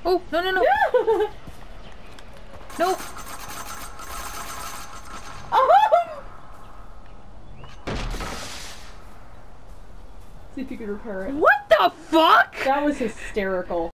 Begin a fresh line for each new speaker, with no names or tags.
Oh, no, no, no. No.
See if you can repair it.
What the fuck?
That was hysterical.